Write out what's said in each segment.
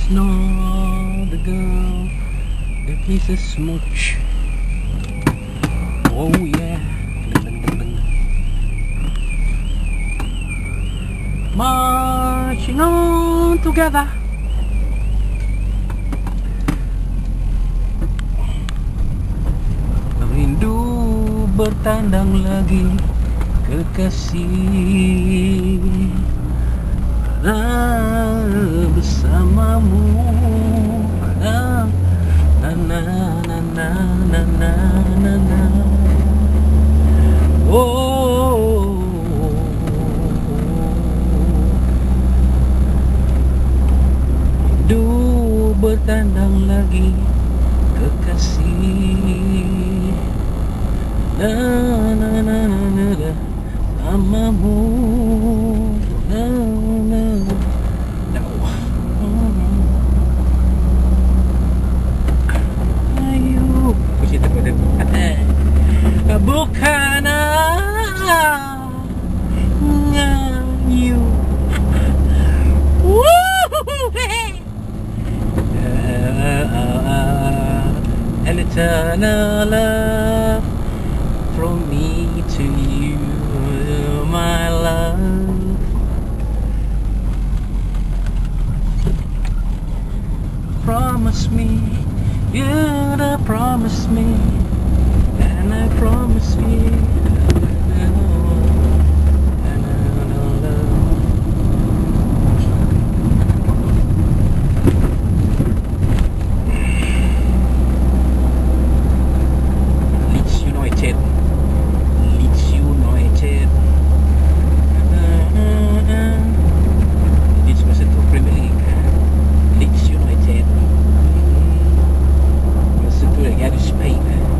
not the girl that needs a smooch. Oh yeah. Marching on together. Rindu bertandang lagi kekasih, karena bersamamu. Na na na na na na na na. Oh, rindu bertandang lagi kekasih, na na na na na, amamu, na na. Ayo, kita pada bukan you. An eternal love from me to you, my love. Promise me, you promise me, and I promise you. Leeds United. Leeds masuk ke Premier League. Leeds United masuk ke Liga Spain.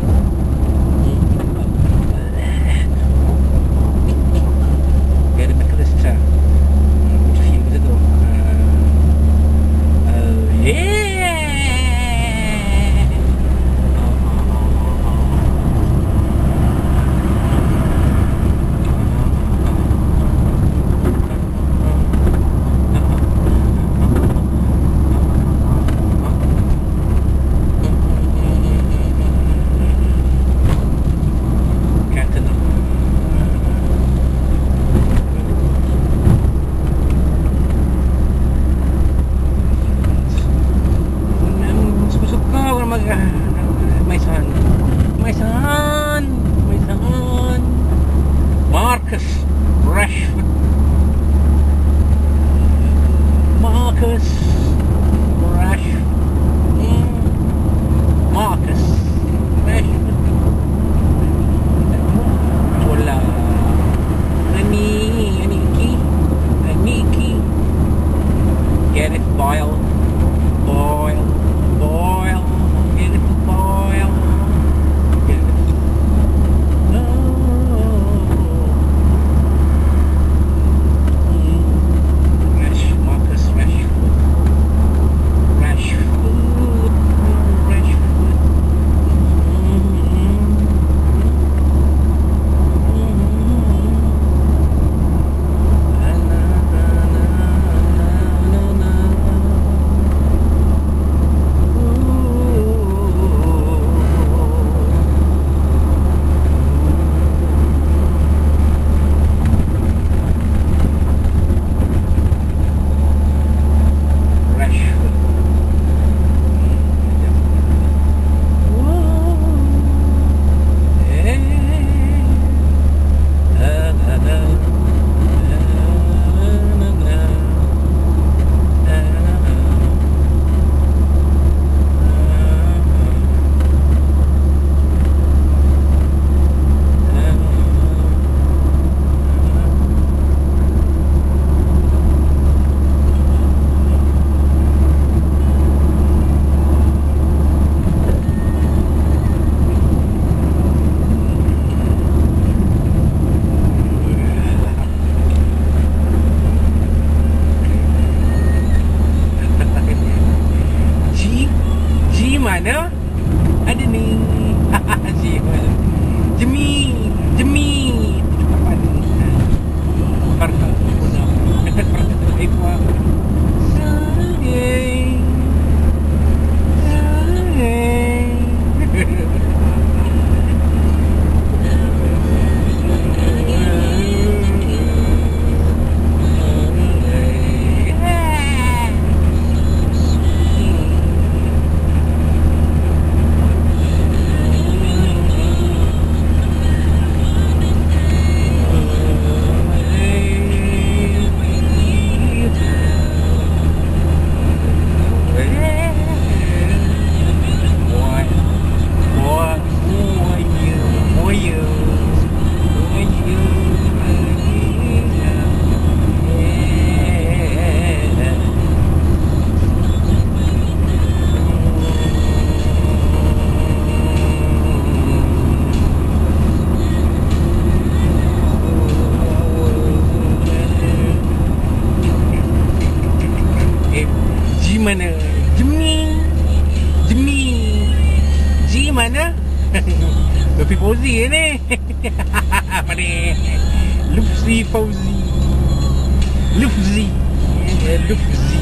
Lutfi Fauzi ni. Apa ni? Lutfi Fauzi. Lutfi. Lutfi.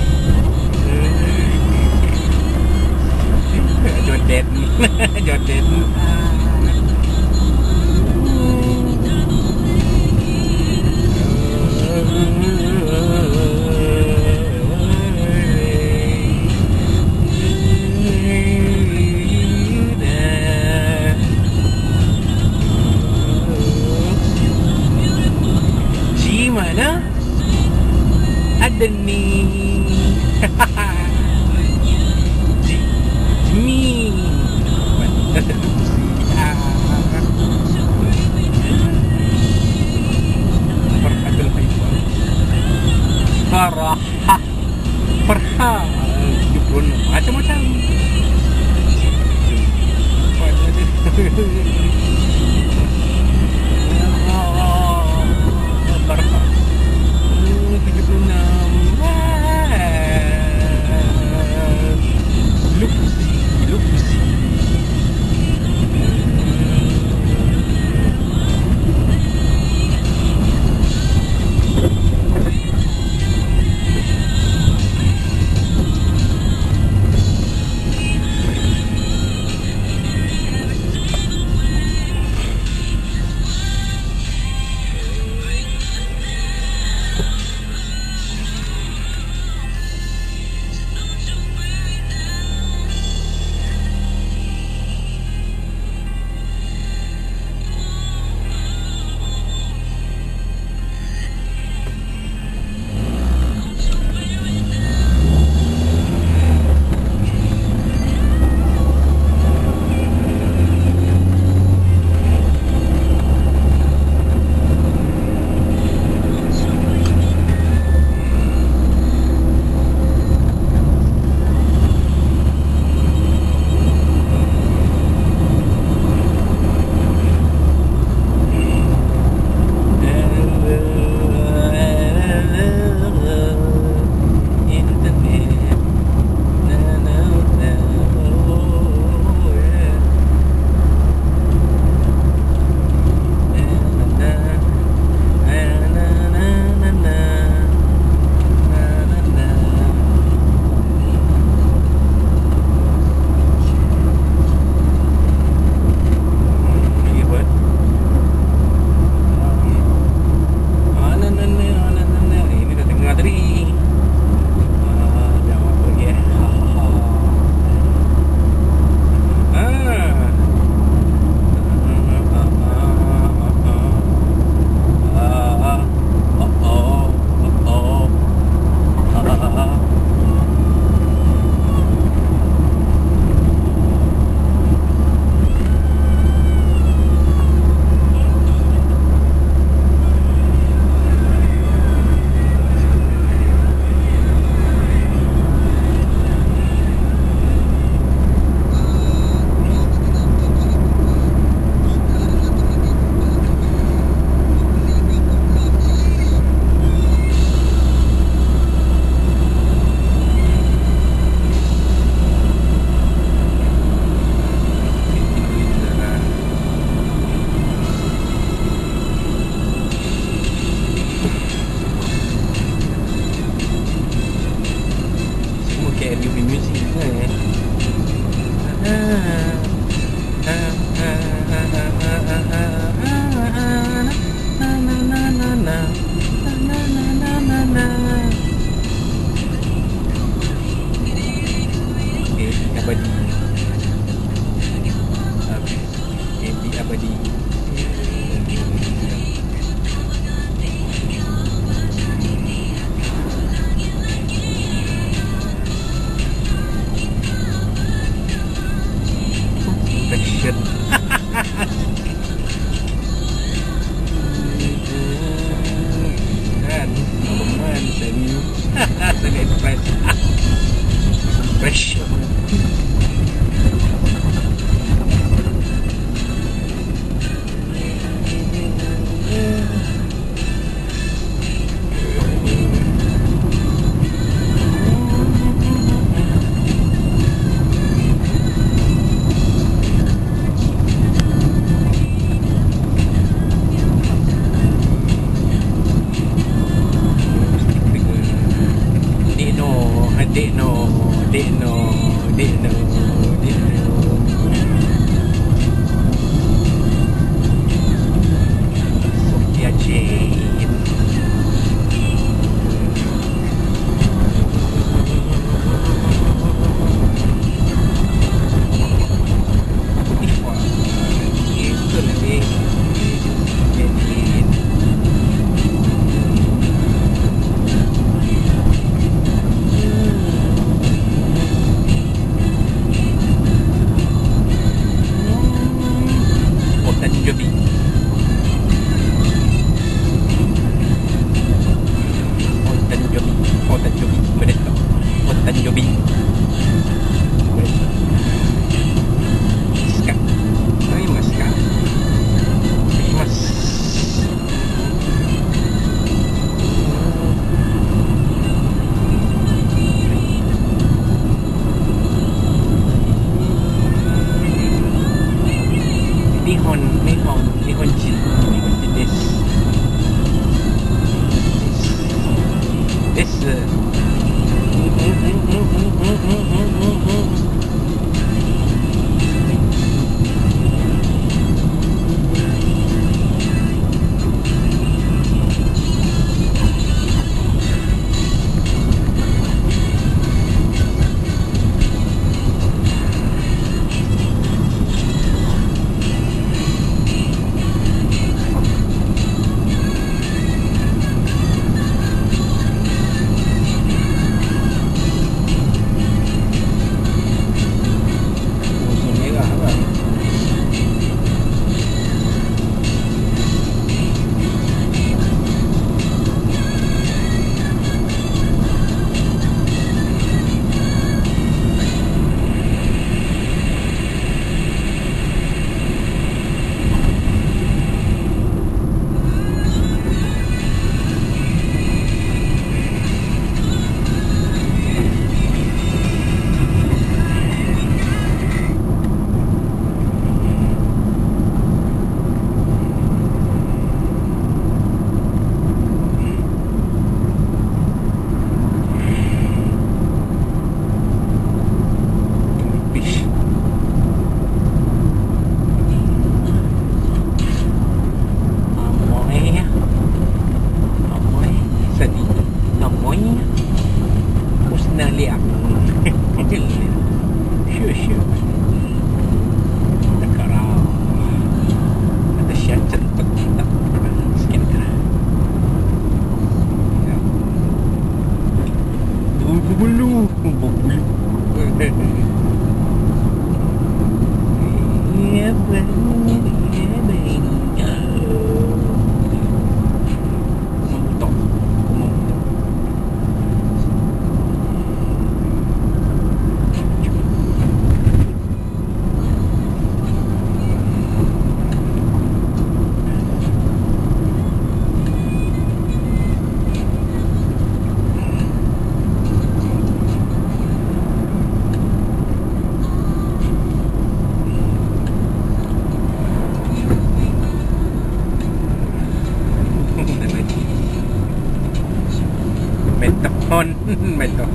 Jordan. Jordan. Mana ada ni Jimmy Farhatul Haifah Farha 76 macam-macam Farha 76 Lupsi 日本人ですไม่ต้อง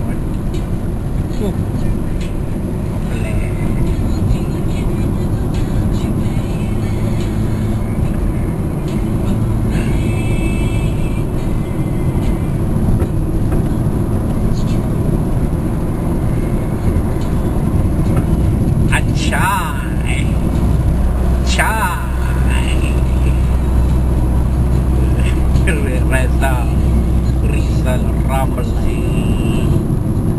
Rizal Ramli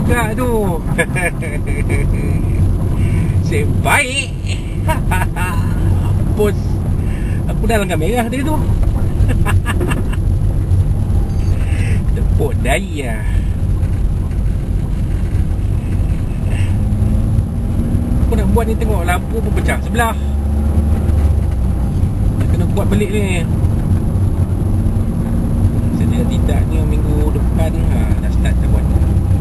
juga tu. Sebaik. Bos, aku dah langgar merah tadi tu. Tepuk daya. Aku nak buat ni, tengok lampu pun pecah sebelah. Nak kena buat balik ni. Sedia tidaknya minggu depan dah start dah buat.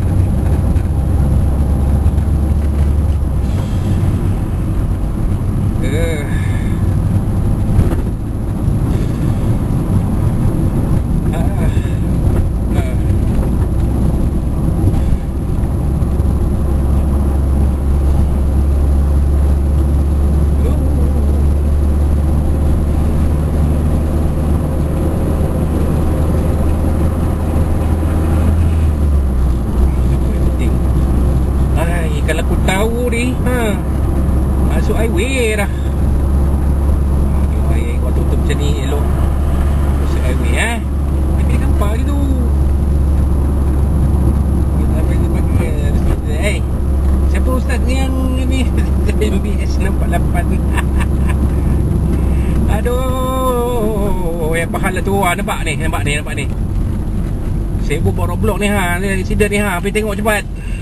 Kalau aku tahu ni masuk highway dah. Highway kau tutup macam ni elok. Masuk highway Tapi dia gampang je tu. Hey, siapa ustaz ni yang ni MBS 68 ni? Aduh, yang pahal lah tu. Nampak ni. Saya buat Roblox ni accident ni pergi tengok cepat.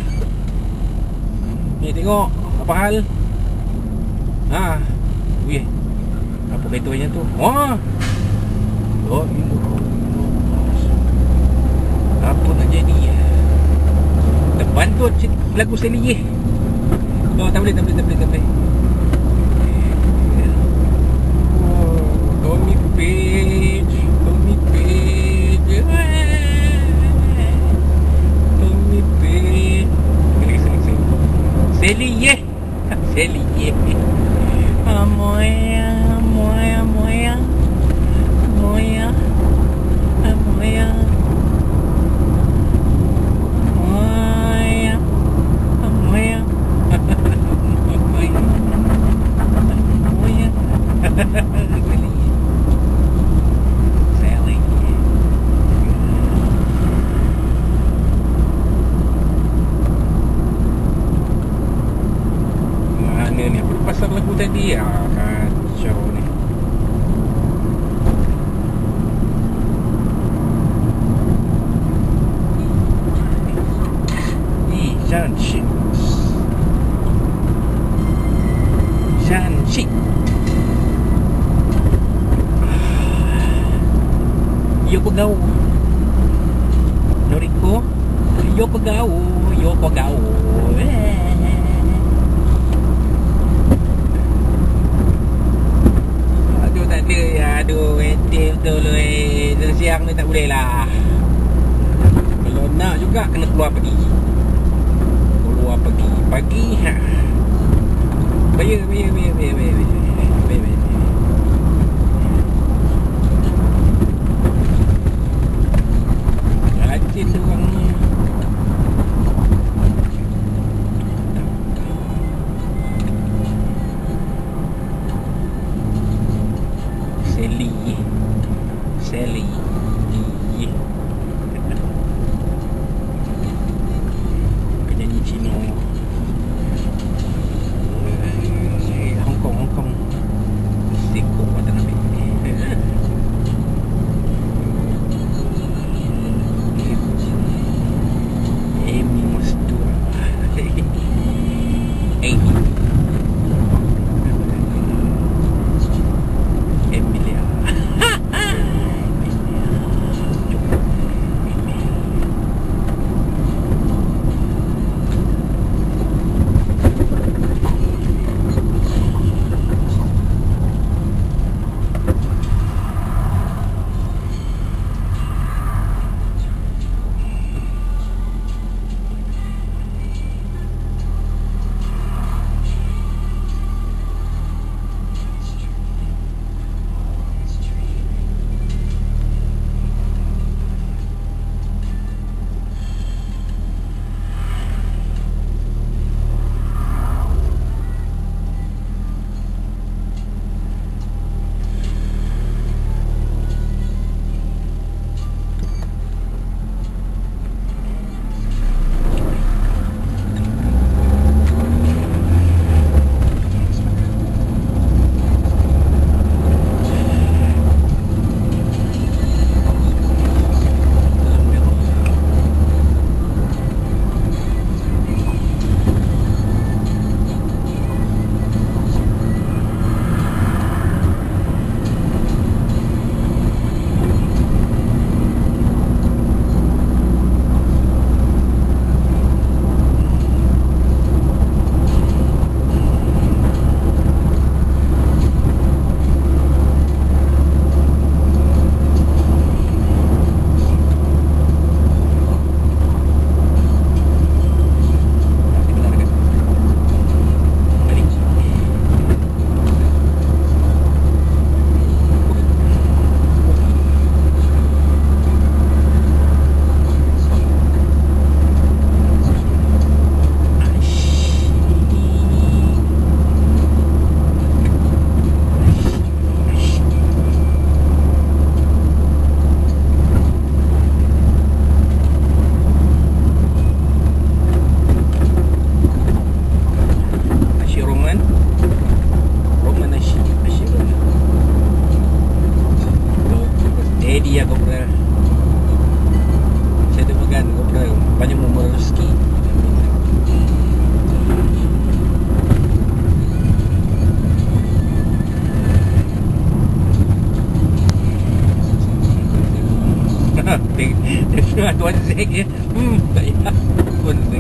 Ni tengok apa hal. Weh. Apa kereta tu? Oh, apa nak jadi? Terbantut lagu Seliyeh. Oh, tak boleh. Tommy Page. Seliyeh. Moya. Mana ni? Apa pasal lagu tadi? Kacau ni. Shanxi. Yo pegau. Noriko. Yo pegau. Aduh, tak ada. Aduh, edit betul lu. Siang ni tak boleh lah. Kalau nak juga kena keluar pergi. Pagi. Bayar. Rajin tu orang ni. Sally. Penyanyi Cina. Hong Kong. Seko pada nabi. Amy Mastura. Emilia. Tuan Zek je. Tak payah. Tuan Zek.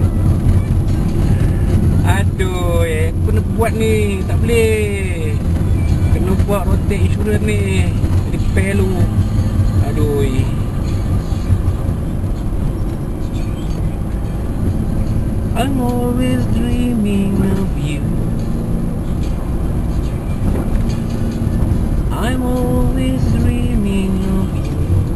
Aduh, aku nak buat ni. Tak boleh. Kena buat rotate insurans ni. Repair lu. Aduh. I'm always dreaming of you. I'm always dreaming of you.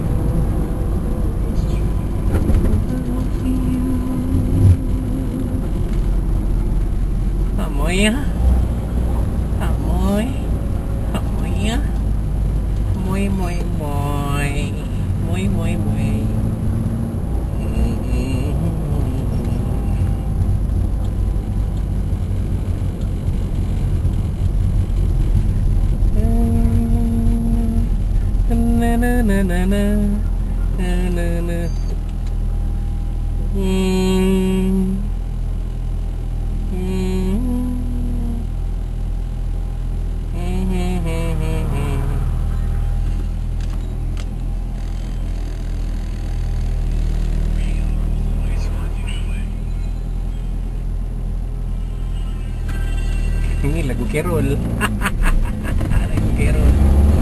Amoy ya. Amoy. Amoy ya. Moy moy moy. Moy moy moy. Na na na na na na na. Ini lagu Carol. Lagu Carol.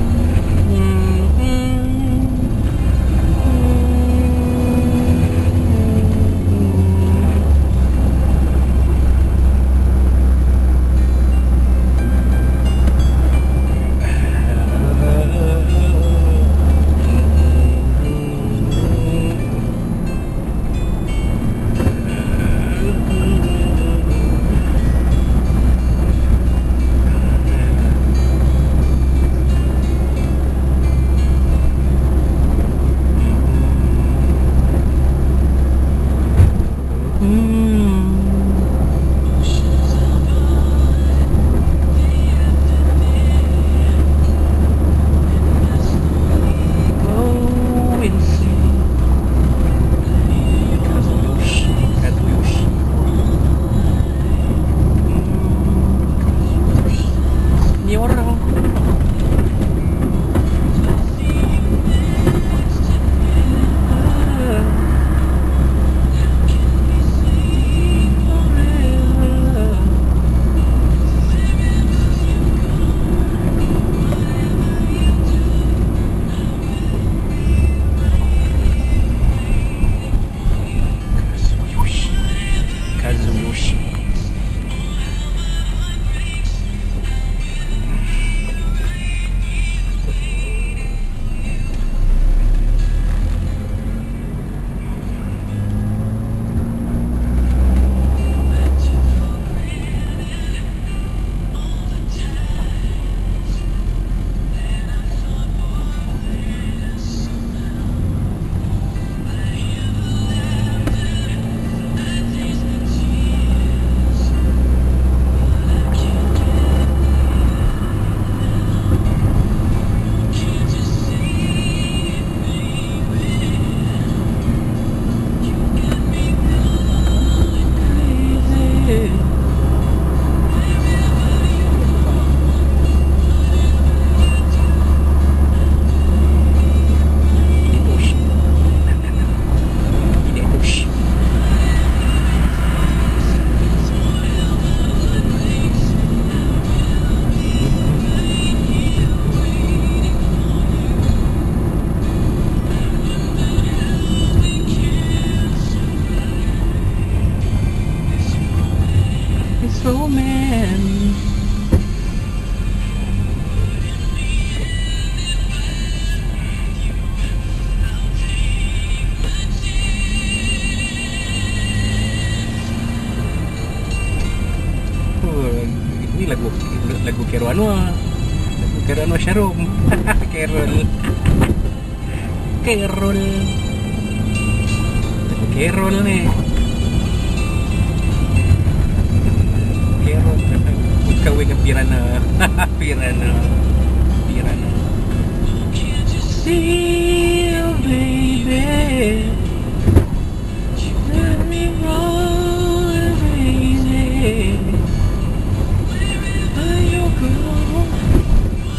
Lagu Carol Anwar. Lagu Carol Anwar Syarum. Carol. Carol. Lagu Carol ni. Carol. Kahwin dengan Pirana. Pirana. Pirana. See you, baby. Let me roll, baby.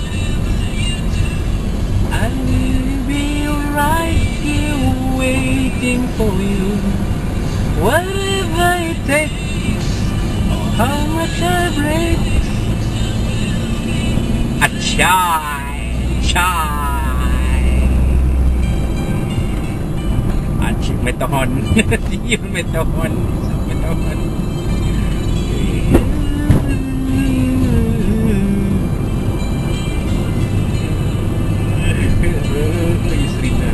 I will be right here waiting. waiting for you. Whatever it takes, or how much I break. A chai. Acik metahon. Dia metahon. Serina.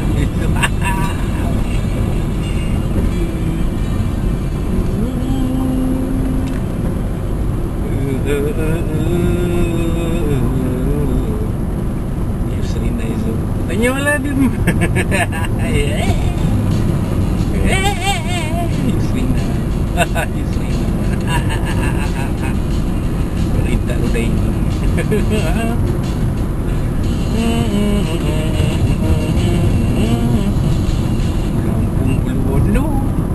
Serina itu. Tanyalah dia. Serina. Berita udah ini. Kampung Uluwatu.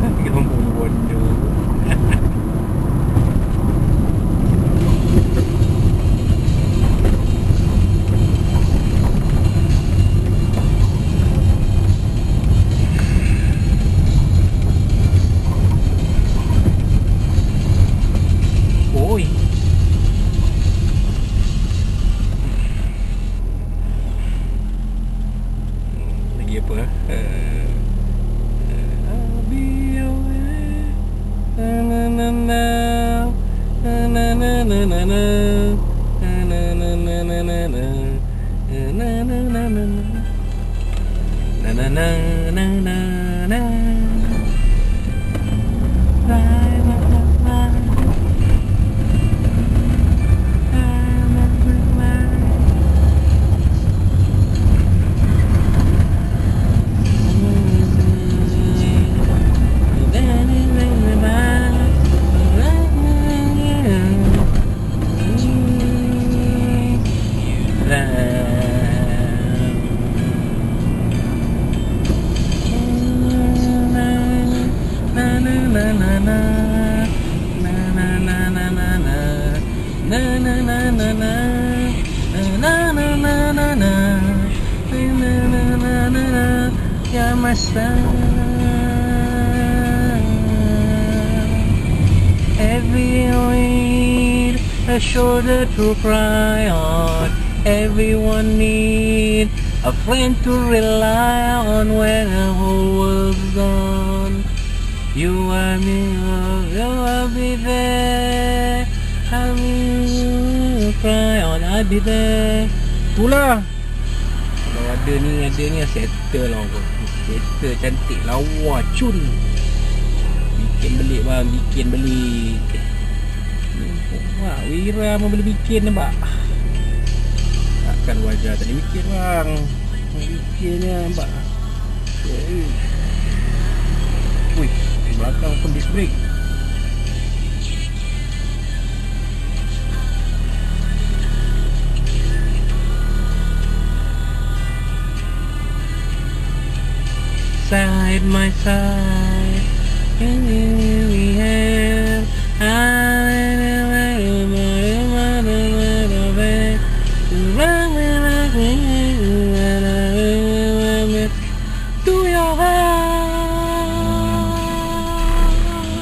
Oi. Lagi apa? I'll be away. Na na na na na na na na na na na na na na na na na na na na. You're my star. Everyone need a shoulder to cry on. Everyone need a friend to rely on when the whole world's gone. You and me, I'll be there. I'll be cry on, I'll be there. Itulah. Kalau ada ni settle lah kot. Settle cantik lawa cun. Bikin belik bang, bikin belik. Wah, Wira mau boleh bikin nampak. Takkan wajah tadi bikin bang. Bikin ni nampak. Wih, belakang pun disc brake. Side by side, and we have to your heart.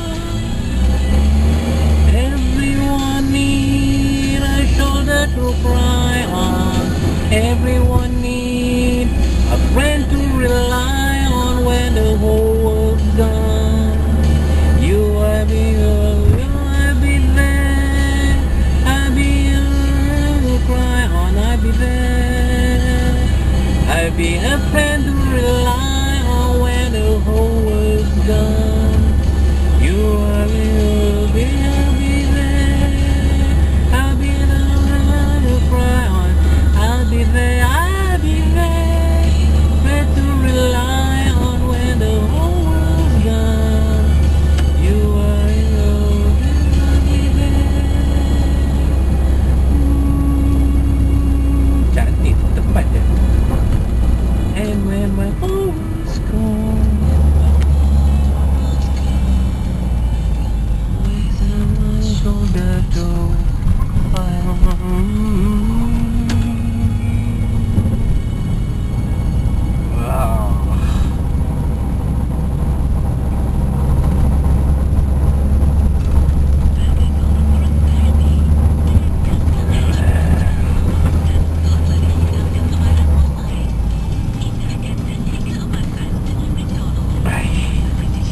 Everyone need a shoulder to cry on. Everyone need a friend to rely. When the whole world's gone, I'll be there. I'll be to cry on. I'll be there. I'll be a friend to rely on when the whole world's gone. I'll be there. I'll be the one to cry on. I'll be there. I'll be there. Friend to rely.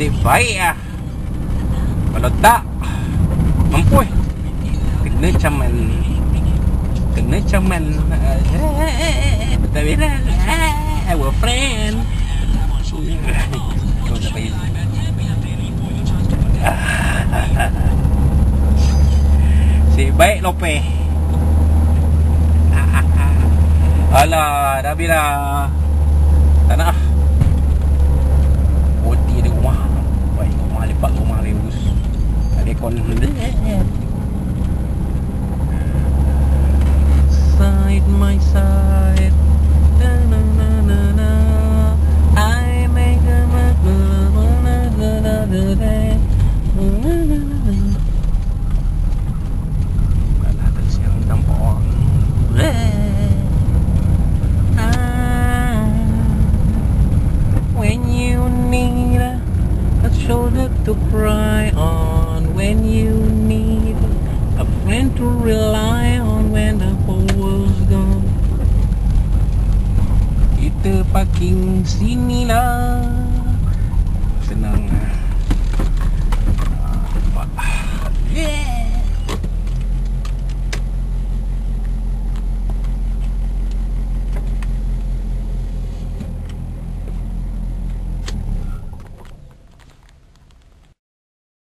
Adik baik lah. Kalau tak, mampu kena caman. Kena caman. Betul benar. Our friend. Kau tak payah. Si baik Lope. Alah, dah bila. Tak nak. Poti di rumah. Baik, rumah lepak rumah Reus. Ada kon. Side my side. Na na na na na. I make a when you need a shoulder to cry on, when you need a friend to rely on, when the whole world's gone, kita parking sini lah. Senang.